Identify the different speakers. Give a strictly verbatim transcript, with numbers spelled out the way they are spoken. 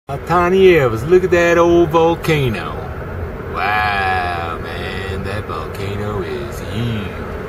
Speaker 1: Tiny Elvis, look at that old volcano. Wow, man, that volcano is huge.